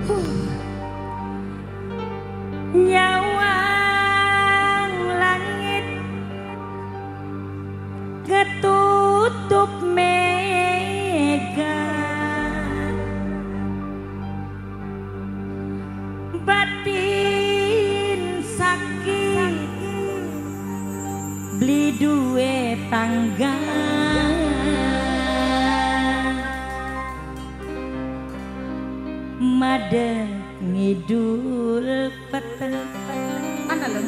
Nyawang langit ketutup mega, batin sakit beli duwe tangga, made ngidul peteng mana lo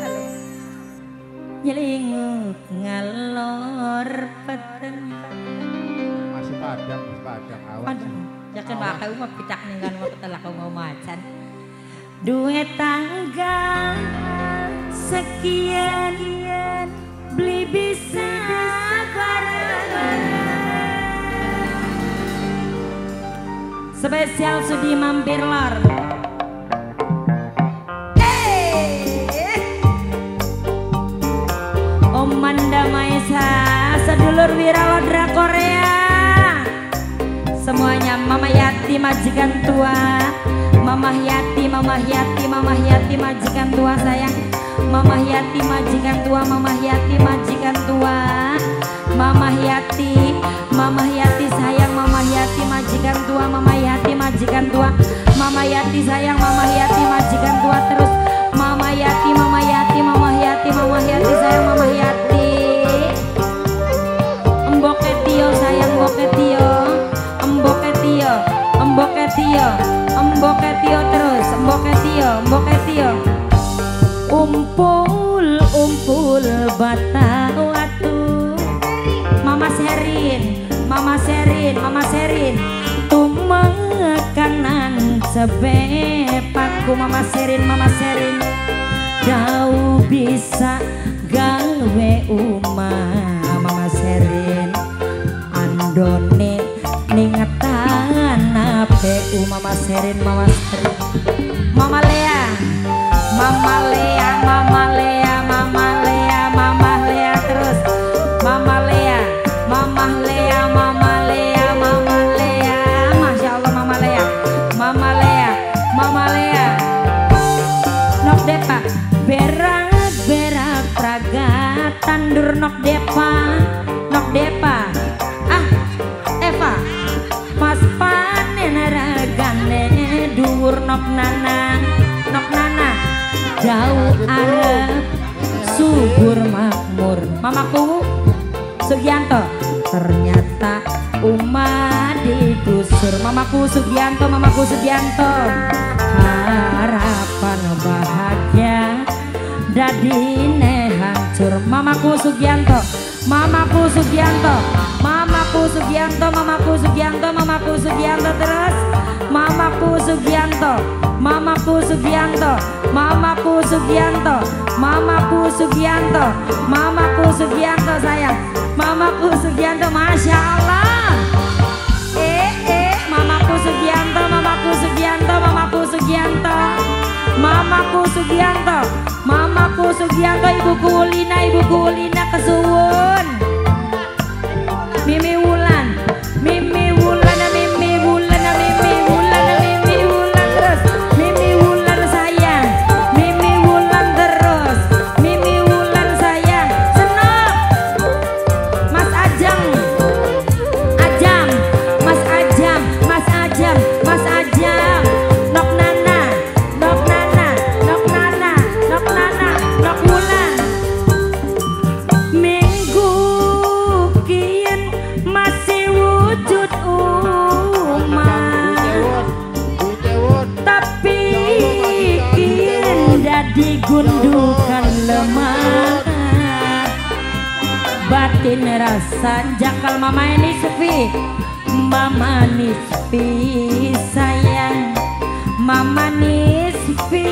nyelinguk ngalor peteng masih padang awan yakin bakal mau pitak ninggal mau ketelah kau mau macan duwe tangga sekian beli bisa bareng spesial sudi mampir lor. Manda Maesa, sedulur Wiralodra Korea, semuanya Mama Yati majikan tua, Mama Yati majikan tua sayang, Mama Yati majikan tua, Mama Yati majikan tua, Mama Yati sayang, Mama Yati majikan tua, Mama Yati majikan tua, Mama Yati sayang, Mama Yati majikan tua terus, Mama Yati sayang, Mama Yati, sayang Mama Yati. Mboketio sayang Mboketio terus Mboketio umpul bata watu Mama Serin tumekanan sebepaku Mama Serin jauh bisa gawe Mama Serin andone ningetan APU Mama Serin Mama Lea terus Mama Lea Masya Allah Mama Lea nok depa berak praga tandur nok depa Eva mas panen ragane dhuwur nok nana jauh arep subur makmur Mamaku Sugianto ternyata digusur Mamaku Sugianto harapan bahagia dadine hancur Mamaku Sugianto terus Mamaku Sugianto sayang Mamaku Sugianto Masya Allah Mamaku Sugianto Ibuku Ulina kesuwun Mimi Wulan terus Mimi Wulan sayang Mimi Wulan sayang senok Mas Ajam Nok Nana Nok Wulan minggu kian masih wujud tapi kian jadi gundukan lemah batin rasa jakal Mama Nisfi sayang Mama Nisfi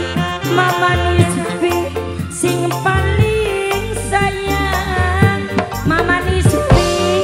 sing paling sayang Mama Nisfi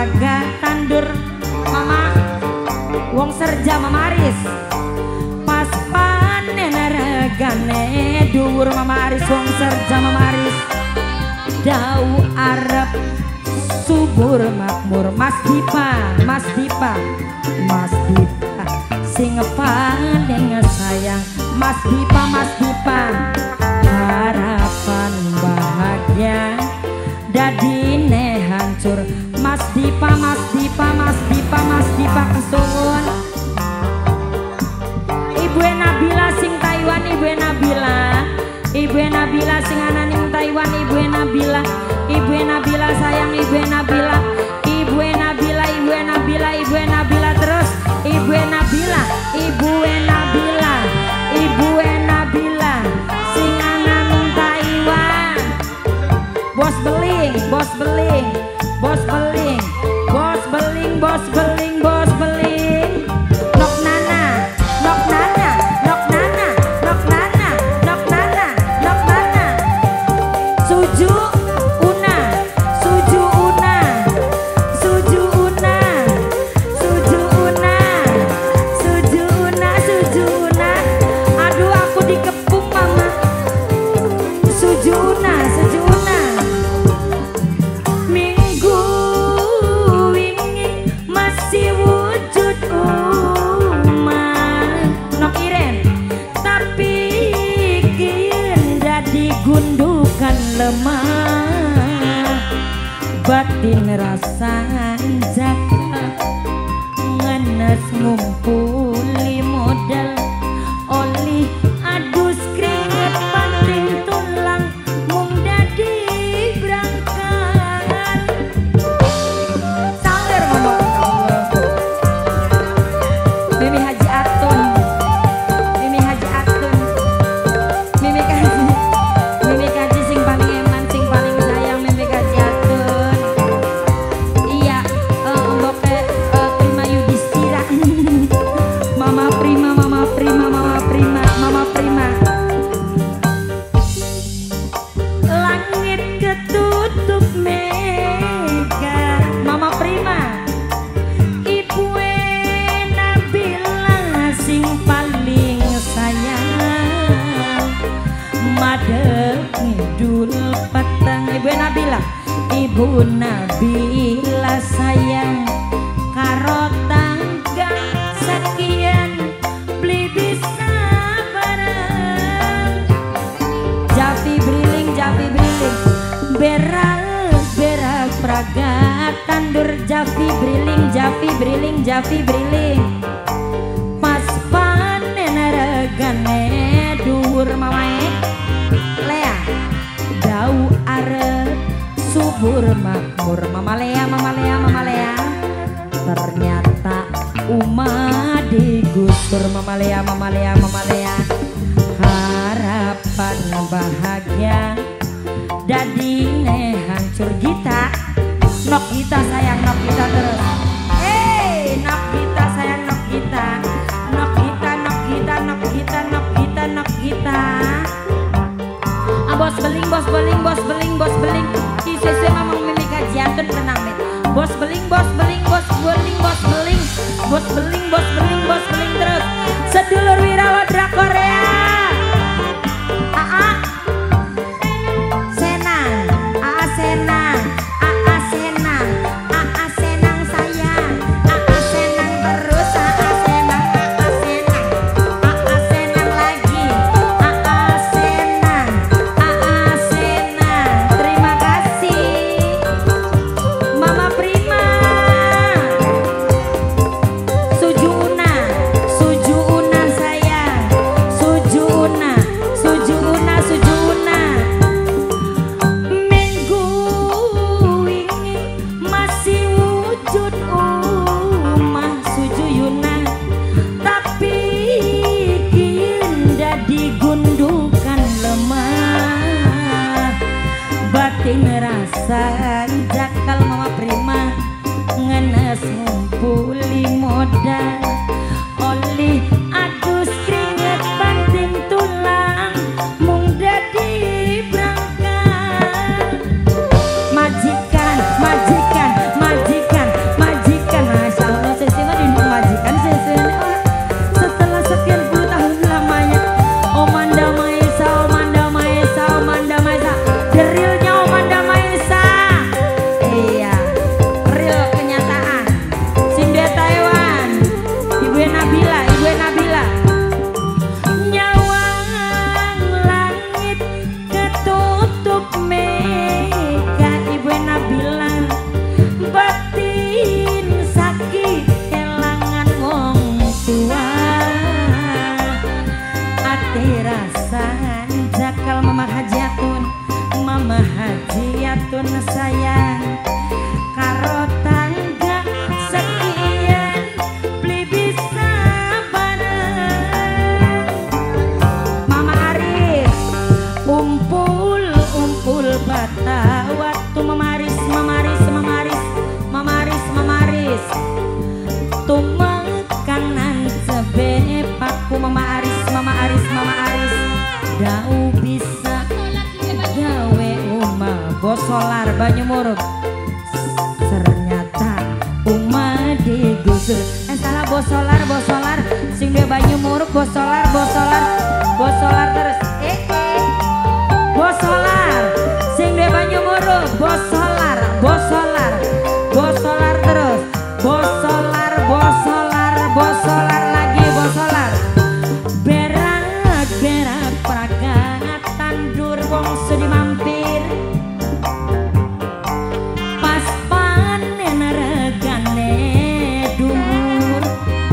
praga tandur mama wong serja Mama Aris pas panen regane dhuwur Mama Aris wong serja Mama Aris dau arep subur makmur Mas Dipa sing paling sayang Mas Dipa harapan bahagia dadine hancur Mas Dipa kesun Ibu Nabila sing Taiwan Ibu Nabila sing ananing Taiwan Ibu Nabila sayang Ibu Nabila terus Ibu Nabila sing ananing Taiwan bos beling nok nana suju una aduh aku dikepung mama suju una minggu wingi masih wujud umah nok iren tapi kian jadi gundukan lemah batin rasa jaka ngenes ngumpuli modal oli adus keringet panting tulang mung dadi berangkat saler mama Mimi Haji Atun Mimi Kaji sing paling eman sing paling sayang Mimi Kaji Atun iya mboke Prima Yudhistira Mama Prima langit ketutup mega Mama Prima Ibu Nabila sing paling sayang madeg ngidul petang Ibu Nabila sayang karo tangga sekian beli bisa bareng Javi Briling beral praga tandur Javi Briling pas panen regane dhuwur mamae Lea dau arep subur makmur Mama Lea ternyata digusur Mama Lea harapan bahagia dadine hancur Gita nok Gita sayang nok Gita terus nok Gita sayang nok Gita bos beling ICC mamang Mimi Kaji Atun tenang mit bos beling terus sedulur Wirawodra Korea Senang sayang senang terus senang lagi senang terima kasih Mama Prima suju una sayang suju una minggu wingi masih wujud umah suju Yuna tapi kian dadi gundukan lemah batin rasa jakal Mama Prima ngenes ngumpuli modal oli adus keringet banting tulang mung dadi berangkat majikan Aris tumekanan sebepaku Mama Aris dau bisa gawe uma bosolar Banyumuruk ternyata uma digusur salah bosolar sing dia Banyumuruk bosolar terus bosolar sing dia Banyumuruk bosolar terus bosolar lagi bosolar berak pragat tandur wong sedih mampir pas panen regane dumur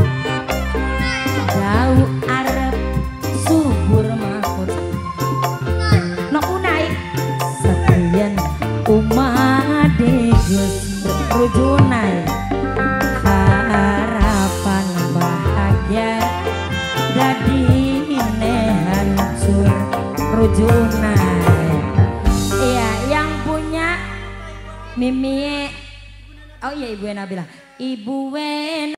dau arep subur makmur nok naik sekian umat degus rujunai harapan bahagia dadi hancur rujunai. Iya yang punya Mimi oh iya Ibu Nabila Ibu Wen